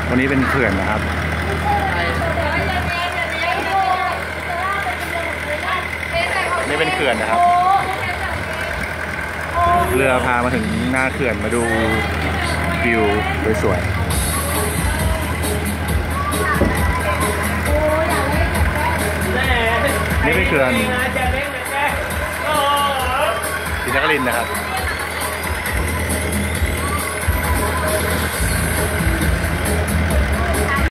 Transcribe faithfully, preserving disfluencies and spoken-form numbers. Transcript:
วันนี้เป็นเขื่อนนะครับนี่เป็นเขื่อนนะครับเรือพามาถึงหน้าเขื่อนมาดูวิวสวยๆนี่เป็นเขื่อนศรีนครินทร์นะครับ